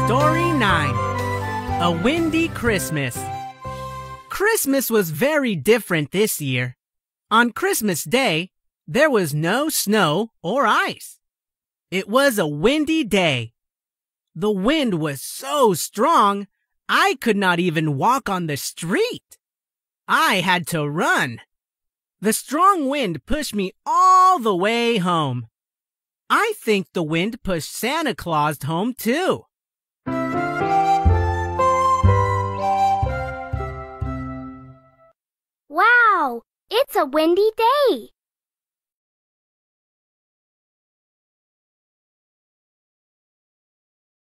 Story 9. A Windy Christmas. Christmas was very different this year. On Christmas Day, there was no snow or ice. It was a windy day. The wind was so strong, I could not even walk on the street. I had to run. The strong wind pushed me all the way home. I think the wind pushed Santa Claus home too. Wow, it's a windy day.